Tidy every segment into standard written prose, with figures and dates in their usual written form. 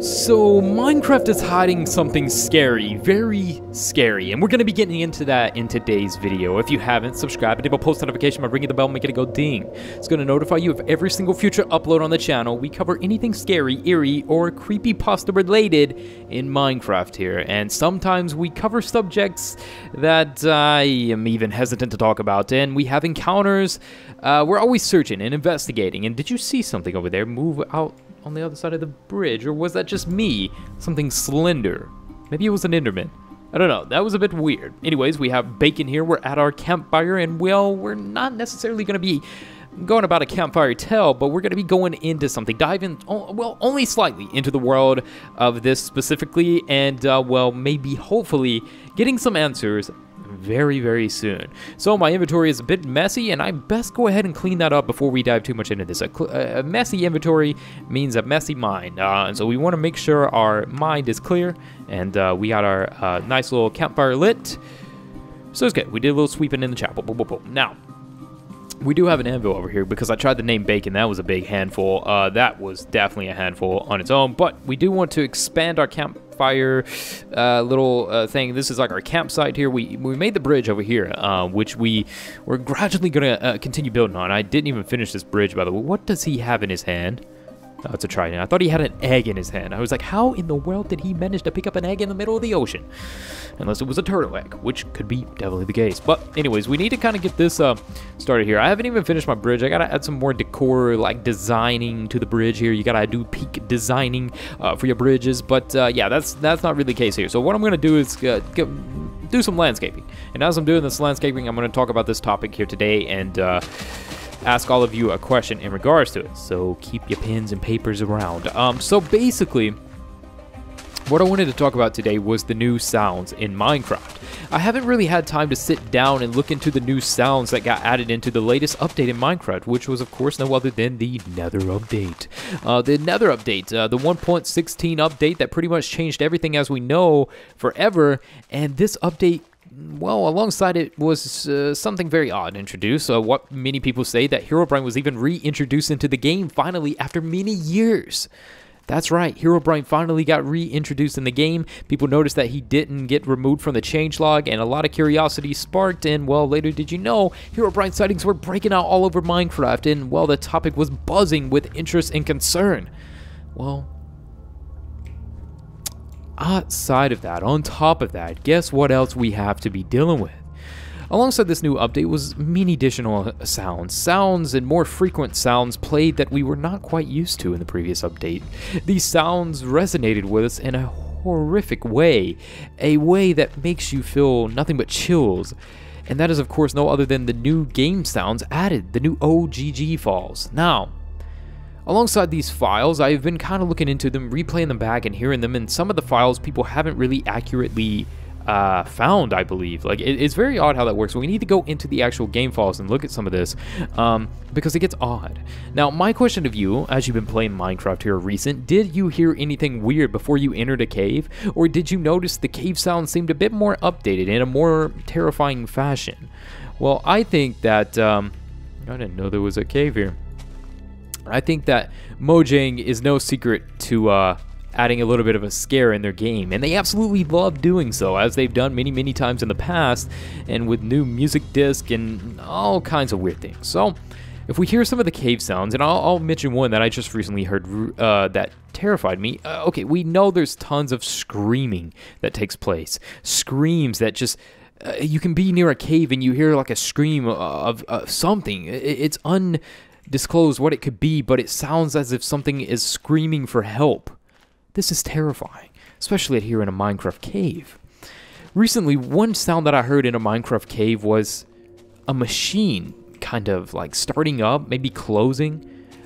So, Minecraft is hiding something scary, very scary, and we're going to be getting into that in today's video. If you haven't, subscribe, enable post notification by ringing the bell, make it go ding. It's going to notify you of every single future upload on the channel. We cover anything scary, eerie, or creepypasta related in Minecraft here, and sometimes we cover subjects that I am even hesitant to talk about, and we have encounters. We're always searching and investigating, and did you see something over there move out on the other side of the bridge, or was that just me? Something slender. Maybe it was an Enderman. I don't know, that was a bit weird. Anyways, we have Bacon here, we're at our campfire, and well, we're not necessarily going to be going about a campfire tale, but we're going to be going into something, diving, well, only slightly into the world of this specifically, and well, maybe, hopefully, getting some answers very, very soon. So my inventory is a bit messy, and I best go ahead and clean that up before we dive too much into this. A messy inventory means a messy mind, and so we want to make sure our mind is clear, and we got our nice little campfire lit. So it's good. We did a little sweeping in the chapel. Boom, boom, boom. Now, we do have an anvil over here because I tried the name Bacon. That was a big handful. That was definitely a handful on its own, but we do want to expand our campfire little thing. This is like our campsite here. We made the bridge over here, which we're gradually going to continue building on. I didn't even finish this bridge, by the way. What does he have in his hand? Oh, it's a trident. I thought he had an egg in his hand. I was like, how in the world did he manage to pick up an egg in the middle of the ocean? Unless it was a turtle egg, which could be definitely the case. But anyways, we need to kind of get this started here. I haven't even finished my bridge. I got to add some more decor, like designing to the bridge here. You got to do peak designing for your bridges. But yeah, that's not really the case here. So what I'm going to do is do some landscaping. And as I'm doing this landscaping, I'm going to talk about this topic here today and ask all of you a question in regards to it. So keep your pens and papers around. So basically, what I wanted to talk about today was the new sounds in Minecraft. I haven't really had time to sit down and look into the new sounds that got added into the latest update in Minecraft, which was of course no other than the Nether update. The Nether update, the 1.16 update that pretty much changed everything as we know forever, and this update, well, alongside it was something very odd introduced. What many people say that Herobrine was even reintroduced into the game finally after many years. That's right, Herobrine finally got reintroduced in the game. People noticed that he didn't get removed from the changelog, and a lot of curiosity sparked, and well, later did you know, Herobrine sightings were breaking out all over Minecraft, and well, the topic was buzzing with interest and concern. Well, outside of that, on top of that, guess what else we have to be dealing with? Alongside this new update was many additional sounds and more frequent sounds played that we were not quite used to in the previous update. These sounds resonated with us in a horrific way, a way that makes you feel nothing but chills. And that is of course no other than the new game sounds added, the new OGG files. Now, alongside these files, I've been kind of looking into them, replaying them back and hearing them, and some of the files people haven't really accurately found, I believe. Like, it's very odd how that works. So we need to go into the actual game files and look at some of this, because it gets odd. Now, my question of you, as you've been playing Minecraft here recent, did you hear anything weird before you entered a cave? Or did you notice the cave sound seemed a bit more updated in a more terrifying fashion? Well, I think that, I didn't know there was a cave here. I think that Mojang is no secret to adding a little bit of a scare in their game, and they absolutely love doing so, as they've done many times in the past, and with new music disc and all kinds of weird things. So if we hear some of the cave sounds, and I'll mention one that I just recently heard that terrified me. Okay, we know there's tons of screaming that takes place, screams that just you can be near a cave and you hear like a scream of something. It's undisclosed what it could be, but it sounds as if something is screaming for help. This is terrifying, especially here in a Minecraft cave. Recently, one sound that I heard in a Minecraft cave was a machine kind of like starting up, maybe closing.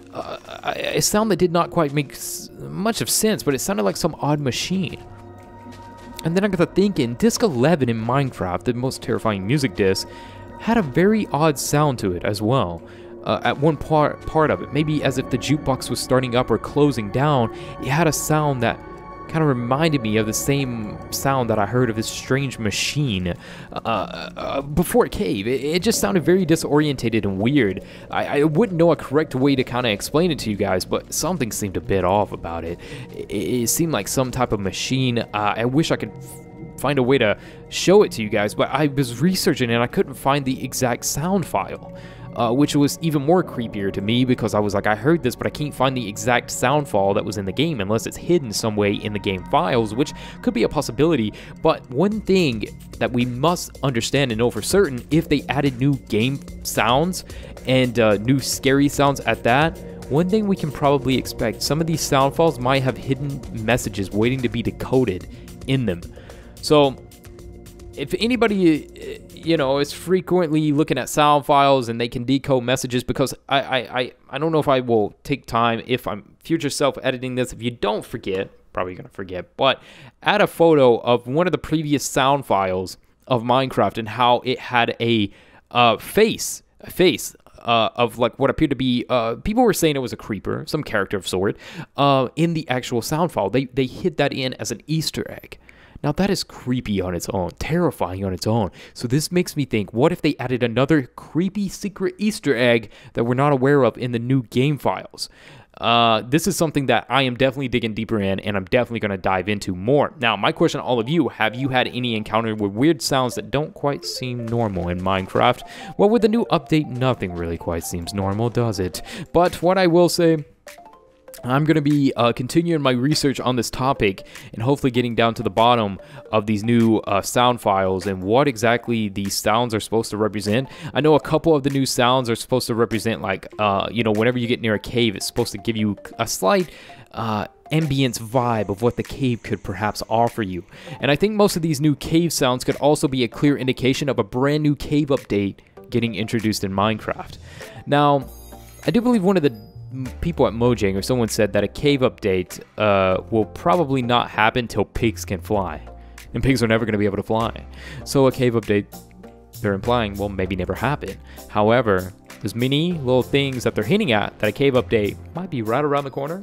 A sound that did not quite make much of sense, but it sounded like some odd machine. And then I got to thinking, Disc 11 in Minecraft, the most terrifying music disc, had a very odd sound to it as well. At one part of it, maybe as if the jukebox was starting up or closing down, it had a sound that kind of reminded me of the same sound that I heard of this strange machine before a cave. It just sounded very disorientated and weird. I wouldn't know a correct way to kind of explain it to you guys, but something seemed a bit off about it. It seemed like some type of machine. I wish I could find a way to show it to you guys, but I was researching and I couldn't find the exact sound file. Which was even more creepier to me because I was like, I heard this, but I can't find the exact sound file that was in the game unless it's hidden some way in the game files, which could be a possibility. But one thing that we must understand and know for certain, if they added new game sounds and new scary sounds at that, one thing we can probably expect, some of these sound files might have hidden messages waiting to be decoded in them. So if anybody, you know, is frequently looking at sound files and they can decode messages, because I don't know if I will take time if I'm future self editing this. If you don't forget, probably gonna forget, but add a photo of one of the previous sound files of Minecraft and how it had a face of like what appeared to be, people were saying it was a creeper, some character of sort, in the actual sound file. They hid that in as an Easter egg. Now that is creepy on its own, terrifying on its own. So this makes me think, what if they added another creepy secret Easter egg that we're not aware of in the new game files? This is something that I am definitely digging deeper in, and I'm definitely going to dive into more. Now, my question to all of you, have you had any encounter with weird sounds that don't quite seem normal in Minecraft? Well, with the new update, nothing really quite seems normal, does it? But what I will say, I'm going to be continuing my research on this topic and hopefully getting down to the bottom of these new sound files and what exactly these sounds are supposed to represent. I know a couple of the new sounds are supposed to represent, like, you know, whenever you get near a cave, it's supposed to give you a slight ambience vibe of what the cave could perhaps offer you. And I think most of these new cave sounds could also be a clear indication of a brand new cave update getting introduced in Minecraft. Now, I do believe one of the people at Mojang or someone said that a cave update will probably not happen till pigs can fly, and pigs are never going to be able to fly. So a cave update, they're implying, will maybe never happen. However, there's many little things that they're hinting at that a cave update might be right around the corner,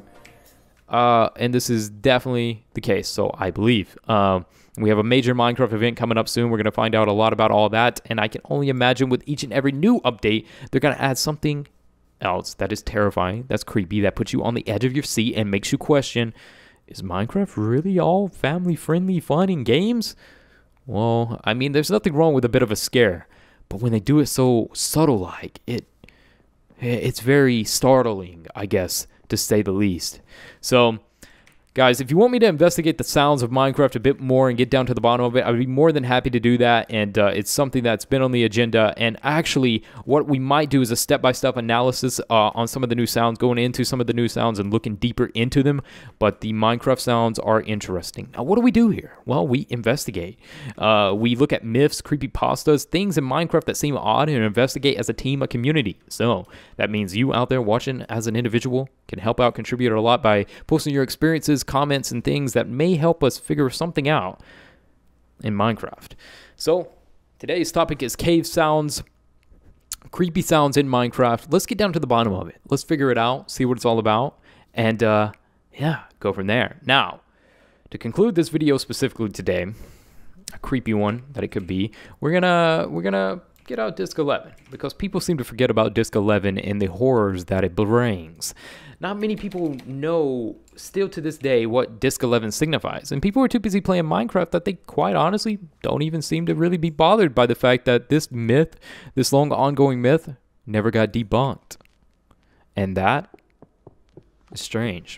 and this is definitely the case. So I believe we have a major Minecraft event coming up soon. We're going to find out a lot about all that, and I can only imagine with each and every new update, they're going to add something else that is terrifying, that's creepy, that puts you on the edge of your seat and makes you question, is Minecraft really all family-friendly fun and games? Well, I mean, there's nothing wrong with a bit of a scare, but when they do it so subtle-like, it's very startling, I guess, to say the least. So, guys, if you want me to investigate the sounds of Minecraft a bit more and get down to the bottom of it, I would be more than happy to do that, and it's something that's been on the agenda. And actually, what we might do is a step-by-step analysis on some of the new sounds, going into some of the new sounds and looking deeper into them. But the Minecraft sounds are interesting. Now, what do we do here? Well, we investigate. We look at myths, creepypastas, things in Minecraft that seem odd, and investigate as a team, a community. So that means you out there watching as an individual can help out, contribute a lot by posting your experiences, comments, and things that may help us figure something out in Minecraft. So today's topic is cave sounds, creepy sounds in Minecraft. Let's get down to the bottom of it. Let's figure it out, see what it's all about, and yeah, go from there. Now, to conclude this video specifically today, a creepy one that it could be, we're gonna get out Disc 11, because people seem to forget about Disc 11 and the horrors that it brings. Not many people know, still to this day, what Disc 11 signifies. And people are too busy playing Minecraft that they quite honestly don't even seem to really be bothered by the fact that this myth, this long ongoing myth, never got debunked. And that is strange.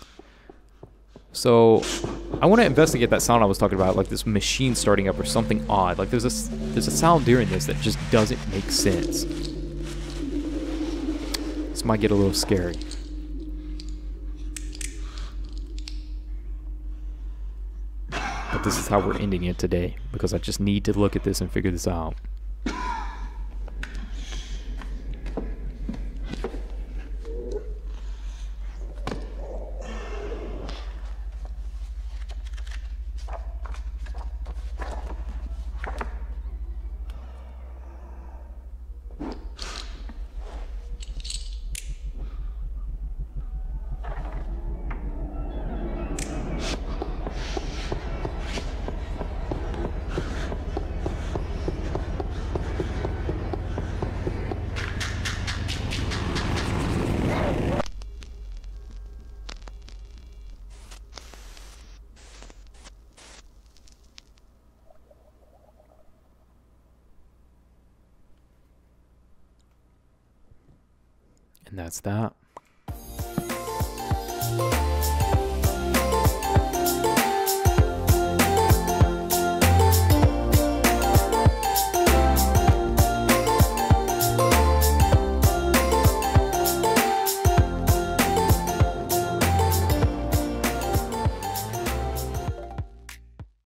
So I want to investigate that sound I was talking about, like this machine starting up or something odd. Like there's a sound during this that just doesn't make sense. This might get a little scary. But this is how we're ending it today, because I just need to look at this and figure this out. And that's that.